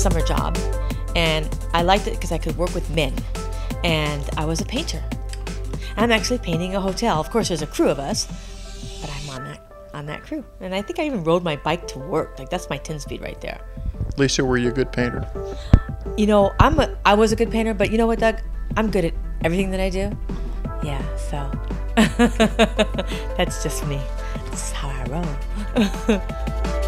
summer job, and I liked it because I could work with men, and I was a painter. I'm actually painting a hotel. Of course, there's a crew of us, but I'm on that crew. And I think I even rode my bike to work. Like, that's my 10-speed right there. Lisa, were you a good painter? You know, I was a good painter, but you know what, Doug? I'm good at everything that I do. Yeah, so that's just me. That's how I roll.